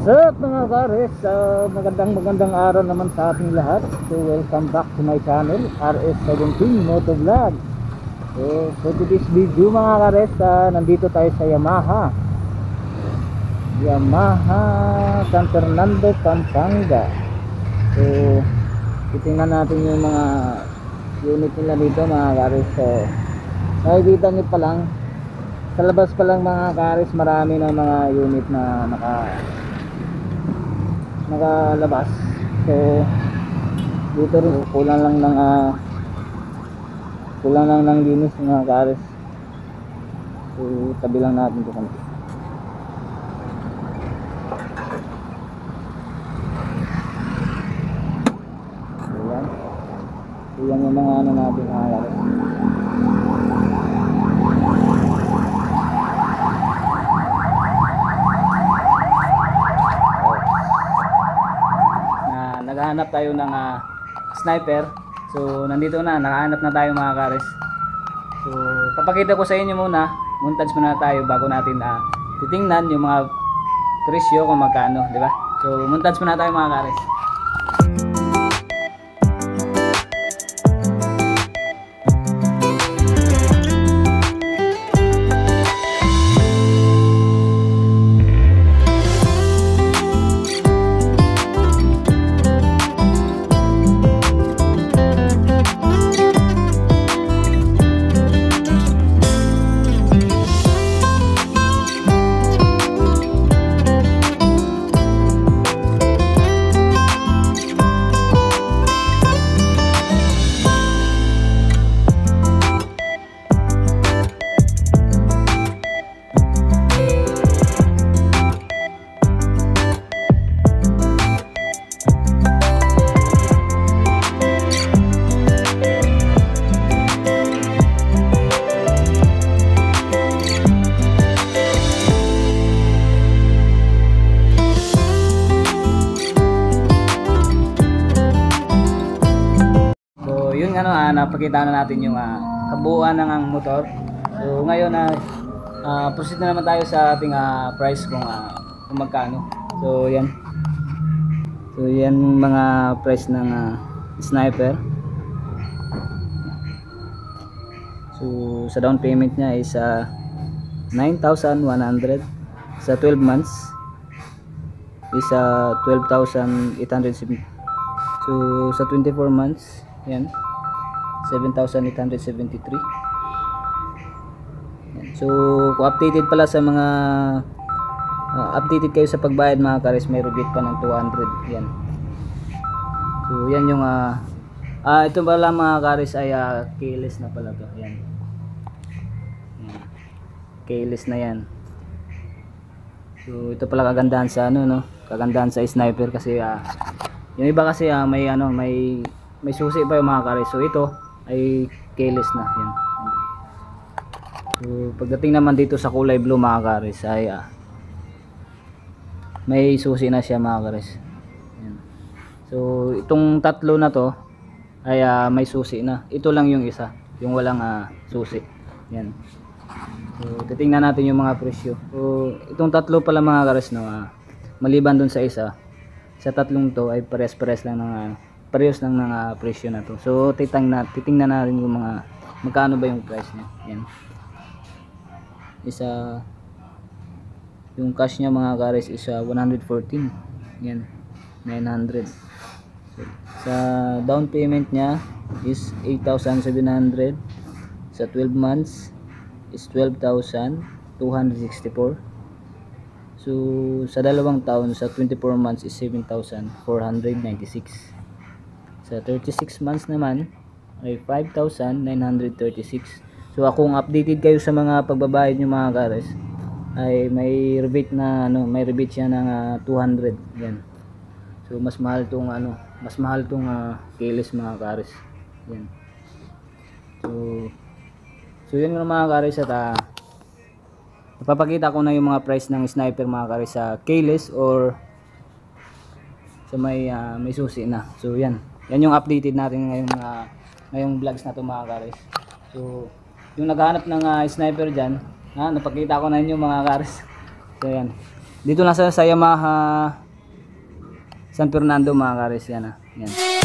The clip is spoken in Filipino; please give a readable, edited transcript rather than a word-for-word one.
Sup mga kares, magandang araw naman sa ating lahat. So welcome back to my channel, RS17 Motovlog. So for today's video mga kares, nandito tayo sa Yamaha San Fernando, Pampanga. So titingnan natin yung mga unit nila dito mga kares. So nakikita nyo pa lang, sa labas pa lang mga kares, marami na mga unit na nakalabas. So dito rin kulang lang ng linis mga kares. So tabi lang natin ito kami. So yan yung mga ano natin mga kares. Naghahanap tayo ng sniper. So nandito na, nakahanap na tayo mga kares. So papakita ko sa inyo muna, montage muna tayo bago natin titingnan yung mga presyo kung magkano, di ba? So montage muna tayo mga kares. Napakita na natin yung kabuuan ng motor. So ngayon proceed na naman tayo sa ating price kung magkano. So yan mga price ng sniper. So sa down payment niya is 9,100. Sa 12 months is 12,870. So sa 24 months yan 7,873. So kung updated pala sa mga updated kayo sa pagbayad mga kares, may rebate pa ng 200 yan. So yan yung ito pala mga kares ay keyless na pala to. Yan. Keyless na yan. So ito pala kagandahan sa kagandahan sa sniper kasi yung iba kasi may susi pa yung mga kares. So ito ay keyless na yan. So pagdating naman dito sa kulay blue mga kares ay may susi na siya mga kares. Yan. So itong tatlo na to ay may susi na. Ito lang yung isa, yung walang susi. Yan. So titingnan natin yung mga presyo. So itong tatlo pala mga kares maliban dun sa isa, sa tatlong to ay pares-pares lang ng parehas lang ng presyo na to. So titingnan natin yung mga magkano ba yung price niya. Yan. Isa yung cash niya mga kares is 114. Yan. 900. So, sa down payment niya is 8,700. Sa 12 months is 12,264. So sa dalawang taon, sa 24 months is 7,496. Sa 36 months naman ay 5,936. So kung updated kayo sa mga pagbabayad nyo mga kares, ay may rebate na may rebate siya ng 200. Yan. So mas mahal tong keyless mga kares. Yan. So yun mga kares, at napapakita ko na yung mga price ng sniper mga kares sa keyless or sa may susi na. So yan yung updated natin ngayong vlogs na to mga kares. So yung naghahanap ng sniper dyan, napakita ko na inyo mga kares. So yan, Dito lang sa Yamaha San Fernando mga kares, yan ah. Yan.